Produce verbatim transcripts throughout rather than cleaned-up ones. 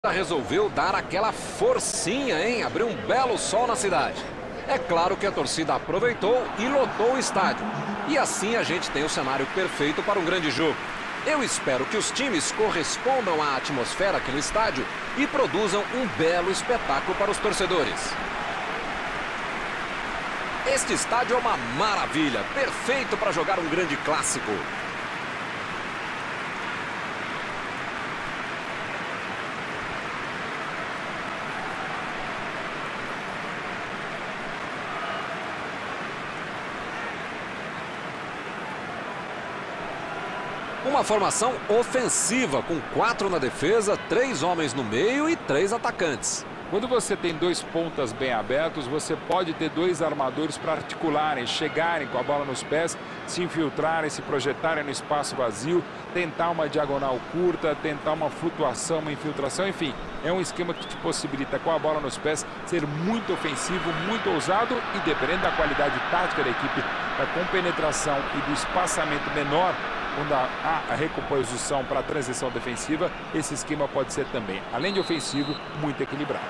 Resolveu dar aquela forcinha, hein? Abriu um belo sol na cidade. É claro que a torcida aproveitou e lotou o estádio. E assim a gente tem o cenário perfeito para um grande jogo. Eu espero que os times correspondam à atmosfera aqui no estádio e produzam um belo espetáculo para os torcedores. Este estádio é uma maravilha, perfeito para jogar um grande clássico. Uma formação ofensiva, com quatro na defesa, três homens no meio e três atacantes. Quando você tem dois pontas bem abertos, você pode ter dois armadores para articularem, chegarem com a bola nos pés, se infiltrarem, se projetarem no espaço vazio, tentar uma diagonal curta, tentar uma flutuação, uma infiltração, enfim. É um esquema que te possibilita, com a bola nos pés, ser muito ofensivo, muito ousado e, dependendo da qualidade tática da equipe, da compenetração e do espaçamento menor, quando há a recomposição para a transição defensiva, esse esquema pode ser também, além de ofensivo, muito equilibrado.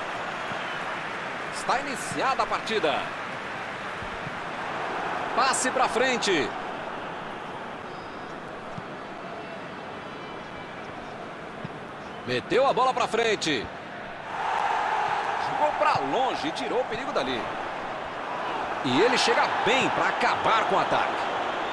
Está iniciada a partida. Passe para frente. Meteu a bola para frente. Jogou para longe e tirou o perigo dali. E ele chega bem para acabar com o ataque.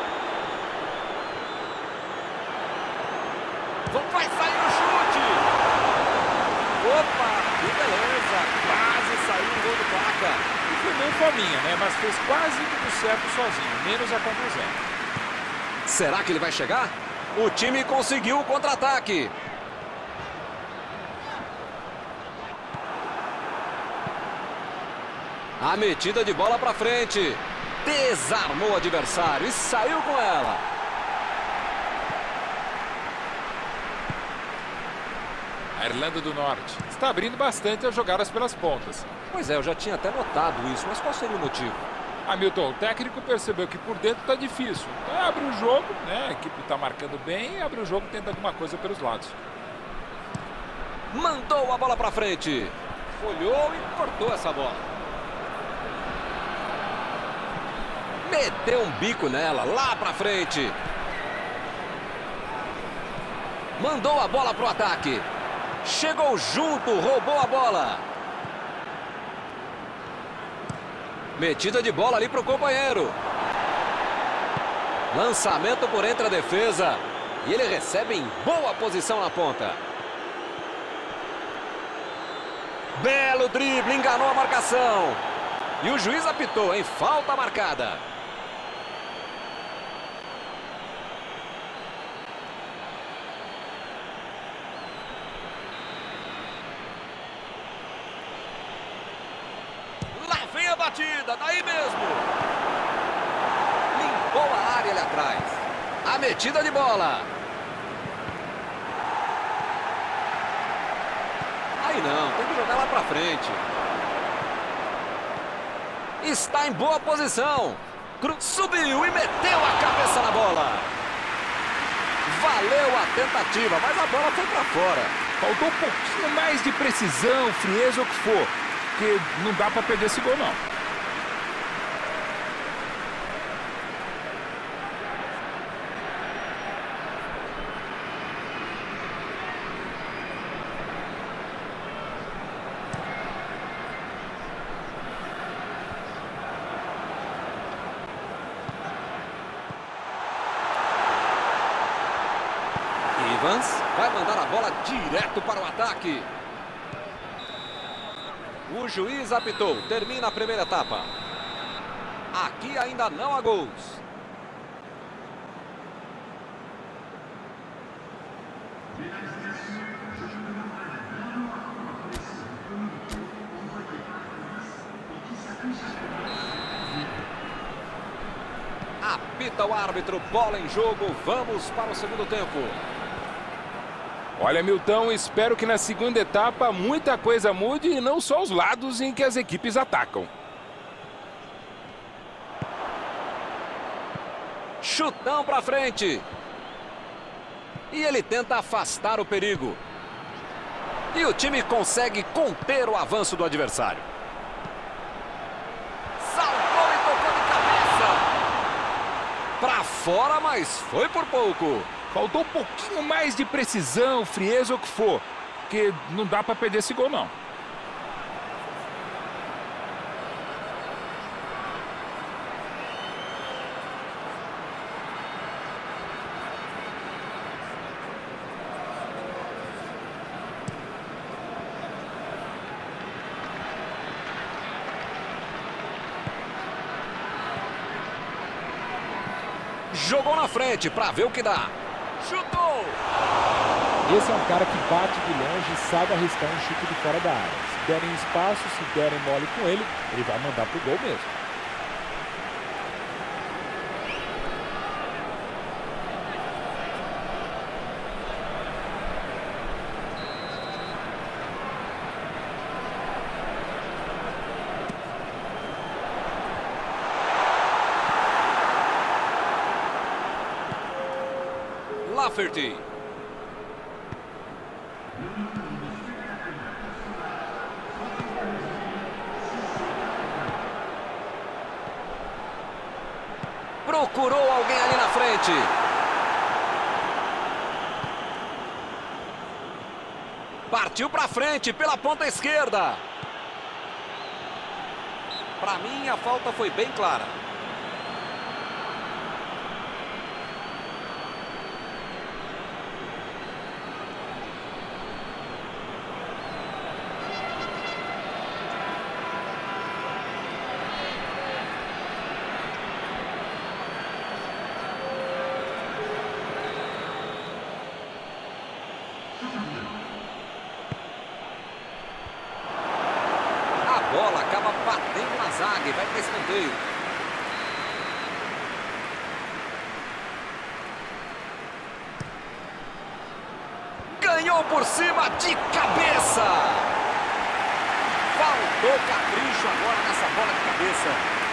Vai sair o chute! Opa, que beleza! Quase saiu o gol do placa. E foi bem fominha, né? Mas fez quase tudo certo sozinho, menos a conclusão. Será que ele vai chegar? O time conseguiu o contra-ataque. A metida de bola para frente. Desarmou o adversário e saiu com ela. A Irlanda do Norte está abrindo bastante as jogadas pelas pontas. Pois é, eu já tinha até notado isso, mas qual seria o motivo? Hamilton, o técnico percebeu que por dentro está difícil. Então abre o jogo, né? A equipe está marcando bem, abre o jogo e tenta alguma coisa pelos lados. Mandou a bola para frente. Olhou e cortou essa bola. Meteu um bico nela, lá para frente. Mandou a bola para o ataque. Chegou junto, roubou a bola. Metida de bola ali para o companheiro. Lançamento por entre a defesa. E ele recebe em boa posição na ponta. Belo drible, enganou a marcação. E o juiz apitou, em falta marcada. Batida, daí mesmo. Limpou a área ali atrás. A metida de bola. Aí não, tem que jogar lá pra frente. Está em boa posição. Subiu e meteu a cabeça na bola. Valeu a tentativa, mas a bola foi pra fora. Faltou um pouquinho mais de precisão, frieza ou o que for. Porque não dá pra perder esse gol, não. Evans vai mandar a bola direto para o ataque. O juiz apitou. Termina a primeira etapa. Aqui ainda não há gols. Apita o árbitro. Bola em jogo. Vamos para o segundo tempo. Olha, Milton, espero que na segunda etapa muita coisa mude e não só os lados em que as equipes atacam. Chutão para frente. E ele tenta afastar o perigo. E o time consegue conter o avanço do adversário. Saltou e tocou de cabeça. Pra fora, mas foi por pouco. Faltou um pouquinho mais de precisão, frieza ou o que for. Porque não dá para perder esse gol, não. Jogou na frente para ver o que dá. Chutou! Esse é um cara que bate de longe e sabe arriscar um chute de fora da área. Se derem espaço, se derem mole com ele, ele vai mandar pro gol mesmo. Lafferty. Procurou alguém ali na frente. Partiu para frente pela ponta esquerda. Para mim a falta foi bem clara. A bola acaba batendo na zaga e vai para escanteio. Ganhou por cima de cabeça. Faltou capricho agora nessa bola de cabeça.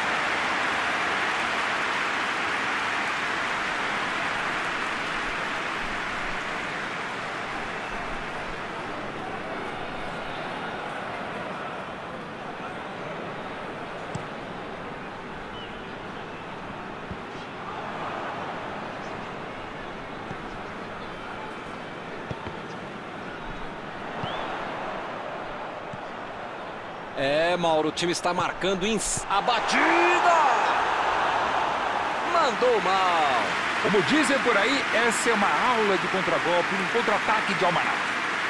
É, Mauro, o time está marcando em... A batida! Mandou mal. Como dizem por aí, essa é uma aula de contragolpe, um contra-ataque de almanac.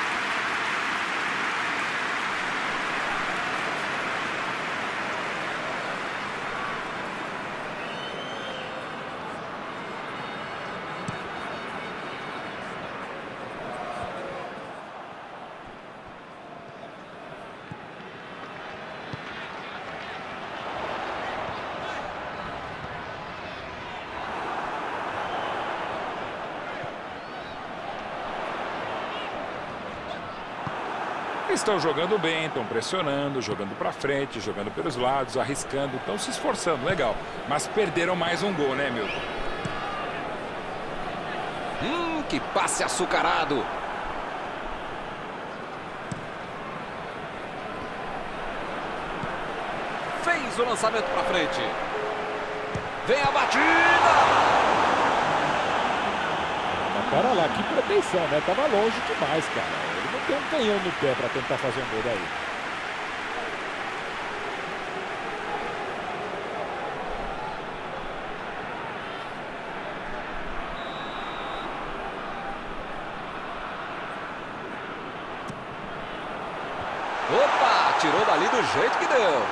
Estão jogando bem, estão pressionando, jogando para frente, jogando pelos lados, arriscando, estão se esforçando, legal. Mas perderam mais um gol, né, Milton? Hum, que passe açucarado. Fez o lançamento para frente. Vem a batida! Mas pera lá, que pretensão, né? Tava longe demais, cara. Ele não tem um canhão no pé para tentar fazer um gol daí. Opa, tirou dali do jeito que deu.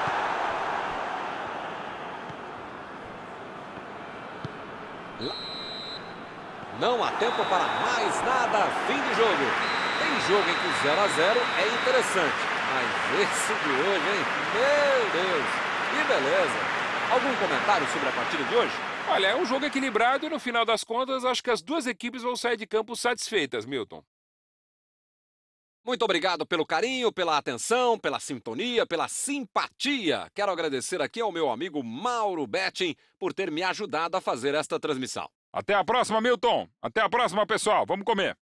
Não há tempo para mais nada, fim de jogo. Tem jogo em que o zero a zero é interessante, mas esse de hoje, hein? Meu Deus, que beleza. Algum comentário sobre a partida de hoje? Olha, é um jogo equilibrado e no final das contas acho que as duas equipes vão sair de campo satisfeitas, Milton. Muito obrigado pelo carinho, pela atenção, pela sintonia, pela simpatia. Quero agradecer aqui ao meu amigo Mauro Betting por ter me ajudado a fazer esta transmissão. Até a próxima, Milton. Até a próxima, pessoal. Vamos comer.